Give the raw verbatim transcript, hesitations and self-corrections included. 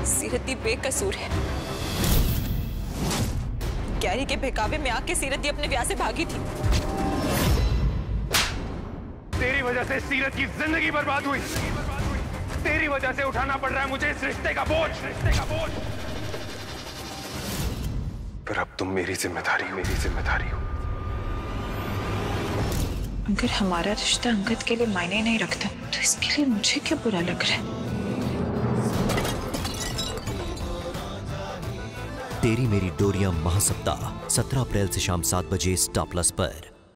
सीरती बेकसूर है। गैरी के बहकावे में आके सीरती अपने ब्याह से भागी थी। तेरी वजह से सीरत की जिंदगी बर्बाद हुई। तेरी वजह से उठाना पड़ रहा है मुझे इस रिश्ते का बोझ, रिश्ते का बोझ। पर अब तुम मेरी जिम्मेदारी हो, मेरी जिम्मेदारी हो। अगर हमारा रिश्ता अंगद के लिए मायने नहीं रखता तो इसके लिए मुझे क्या बुरा लग रहा है। तेरी मेरी डोरियां महासप्ताह सत्रह अप्रैल से शाम सात बजे स्टार प्लस पर।